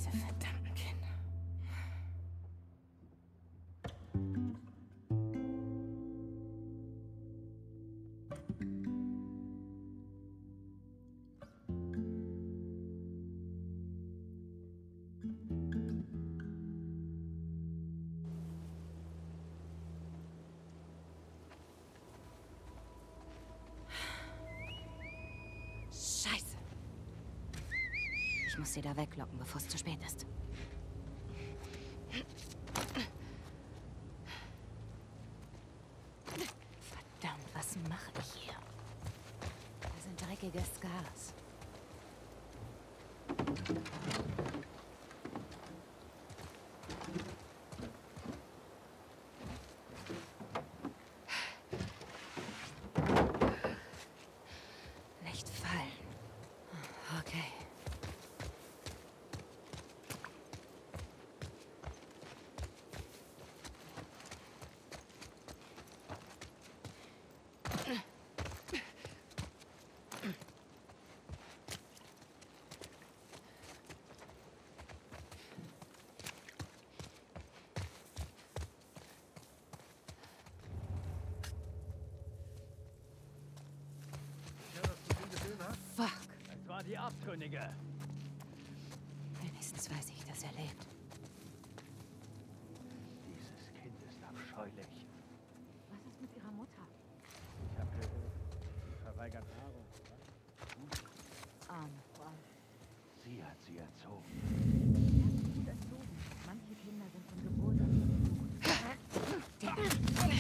Diese verdammten Kinder. Scheiße. Ich muss sie da weglocken, bevor es zu spät ist. Verdammt, was mache ich hier? Das sind dreckige Scars. Nicht fallen. Okay. Fuck. Es war die Abtrünnige. Wenigstens weiß ich, dass er lebt. Dieses Kind ist abscheulich. Was ist mit ihrer Mutter? Ich habe gehört, sie verweigert Nahrung. Arme Frau. Sie hat sie erzogen. Sie hat sie gut erzogen. Manche Kinder sind von Geburt an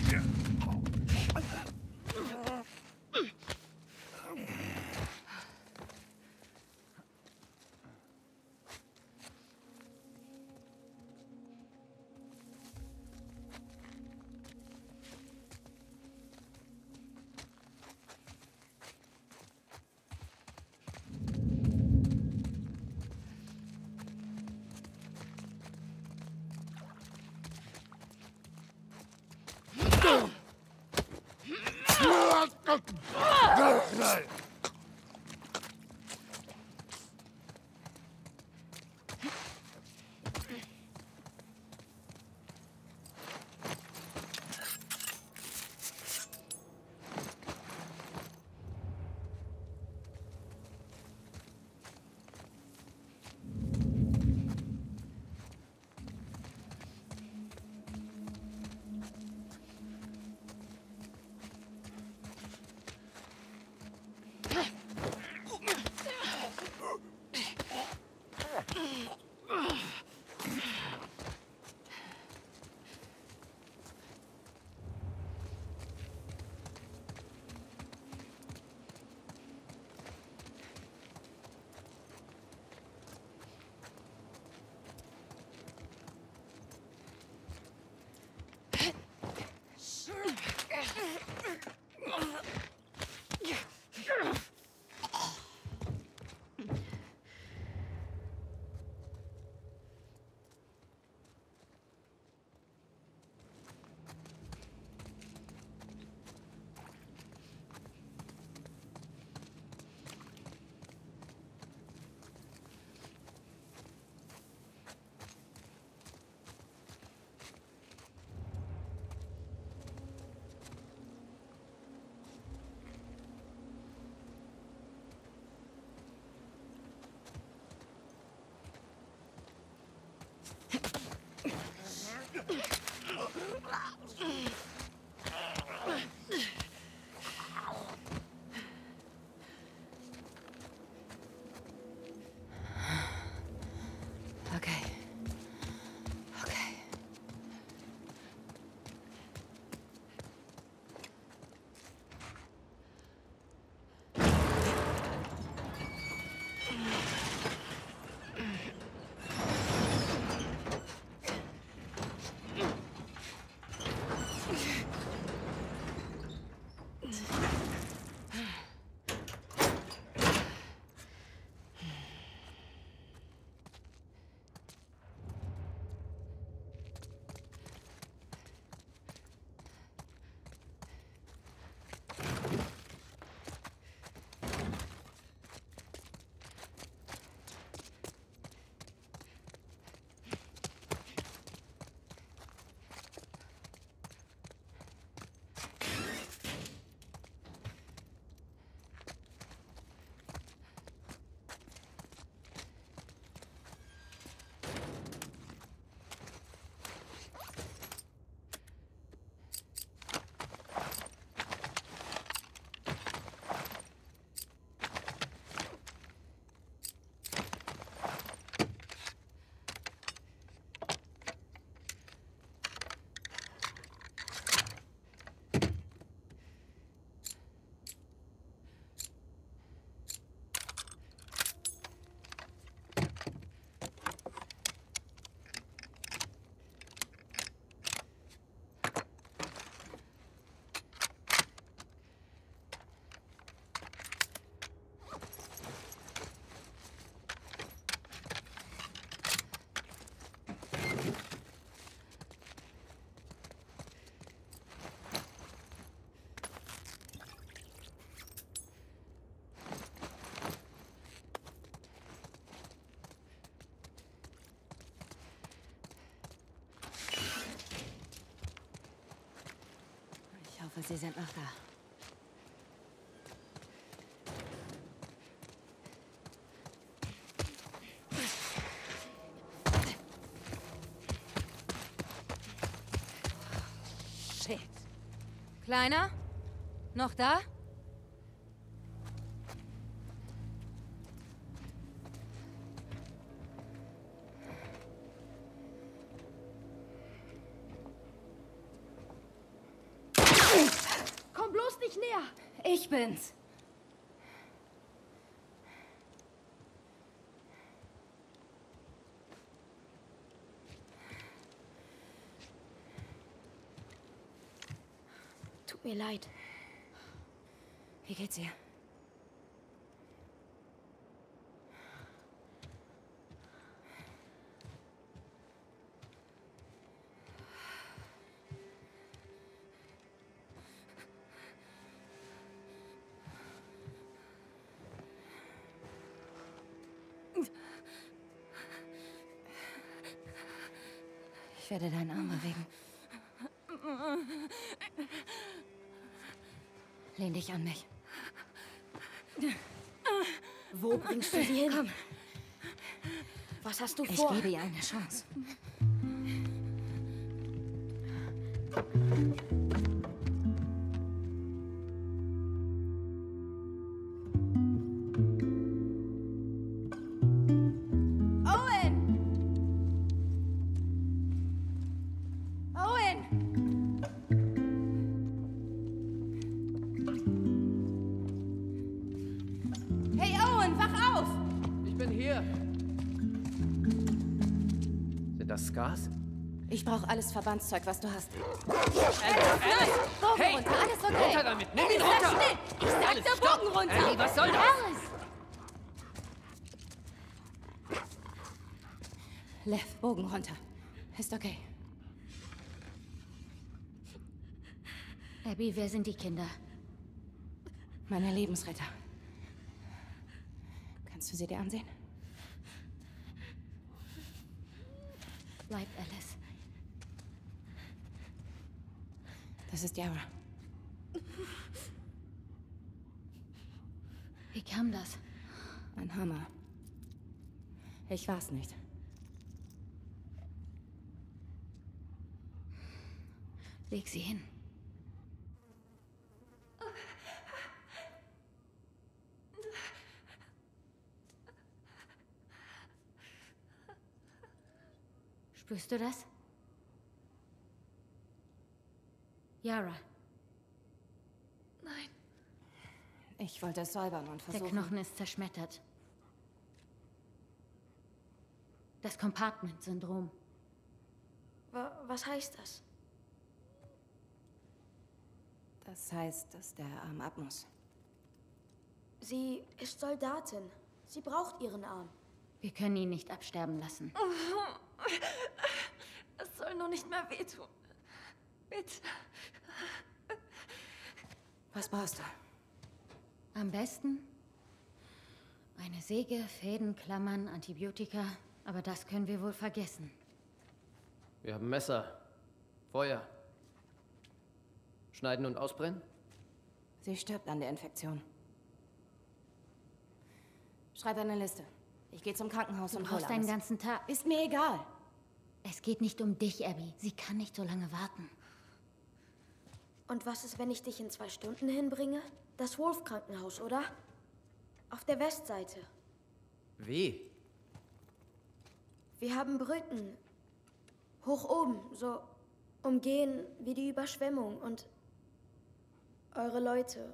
Okay. Okay. Sie sind noch da. Shit. Kleiner? Noch da? Komm bloß nicht näher! Ich bin's. Tut mir leid. Wie geht's ihr? Ich werde deinen Arm bewegen. Lehn dich an mich. Wo bringst du sie hin? Komm, Was hast du ich vor? gebe ihr eine Chance. Owen! Owen! Hey Owen, wach auf! Ich bin hier. Sind das Scars? Ich brauche alles Verbandszeug, was du hast. Alice! Bogen Hey! runter, alles okay. Runter damit! Nimm ihn Alice, runter! bleib still. Ich sagte Alice, stopp! Bogen runter! Ellie, was soll das? Alice! Lev, Bogen runter. Ist okay. Abby, wer sind die Kinder? Meine Lebensretter. Kannst du sie dir ansehen? Bleib, Alice. Das ist Yara. Wie kam das? Ein Hammer. Ich war's nicht. Leg sie hin. Spürst du das? Yara, Ich wollte es säubern und der versuchen... Knochen ist zerschmettert. Das Compartment-Syndrom. Was heißt das? Das heißt, dass der Arm ab muss. Sie ist Soldatin. Sie braucht ihren Arm. Wir können ihn nicht absterben lassen. Es soll nur nicht mehr wehtun. Bitte. Was brauchst du? Am besten eine Säge, Fäden, Klammern, Antibiotika. Aber das können wir wohl vergessen. Wir haben Messer. Feuer. Schneiden und ausbrennen? Sie stirbt an der Infektion. Schreib eine Liste. Ich gehe zum Krankenhaus Du und hole brauchst einen alles. ganzen Tag. Ist mir egal. Es geht nicht um dich, Abby. Sie kann nicht so lange warten. Und was ist, wenn ich dich in 2 Stunden hinbringe? Das Wolf-Krankenhaus, oder? Auf der Westseite. Wie? Wir haben Brücken. Hoch oben, so umgehen wie die Überschwemmung und eure Leute.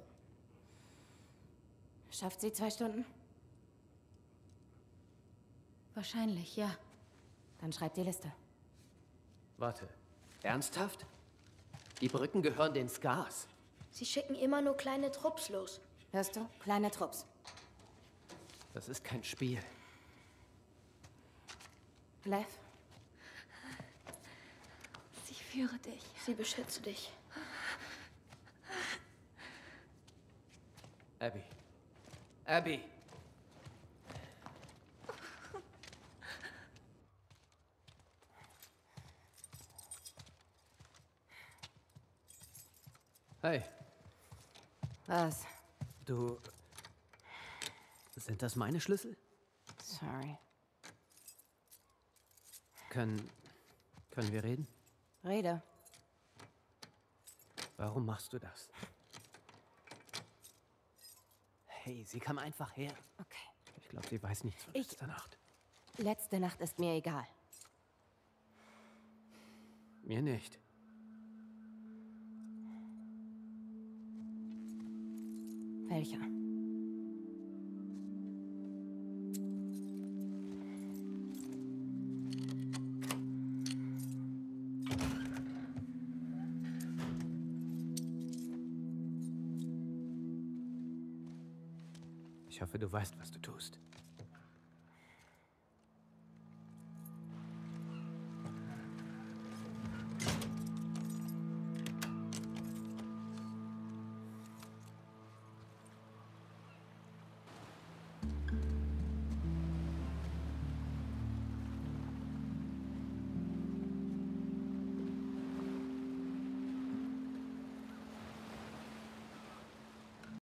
Schafft sie 2 Stunden? Wahrscheinlich, ja. Dann schreib die Liste. Warte. Ernsthaft? Die Brücken gehören den Scars. Sie schicken immer nur kleine Trupps los. Hörst du? Kleine Trupps. Das ist kein Spiel. Lev, Sie führe dich. Sie beschütze dich. Abby. Abby! Hey, Was? du... Sind das meine Schlüssel? Sorry. Können wir reden? Rede. Warum machst du das? Hey, sie kam einfach her. Okay. Ich glaube, sie weiß nichts von letzter Nacht. Letzte Nacht ist mir egal. Mir nicht. Welcher? Ich hoffe, du weißt, was du tust.